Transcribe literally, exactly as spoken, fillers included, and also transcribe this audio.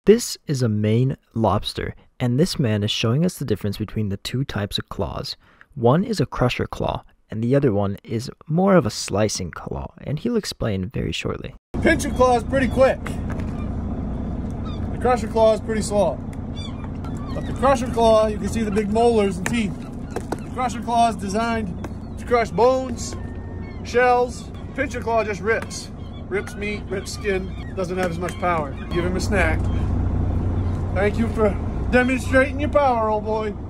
This is a Maine lobster, and this man is showing us the difference between the two types of claws. One is a crusher claw, and the other one is more of a slicing claw, and he'll explain very shortly. The pincher claw is pretty quick. The crusher claw is pretty slow. But the crusher claw, you can see the big molars and teeth. The crusher claw is designed to crush bones, shells. Pincher claw just rips. Rips meat, rips skin, doesn't have as much power. Give him a snack. Thank you for demonstrating your power, old boy.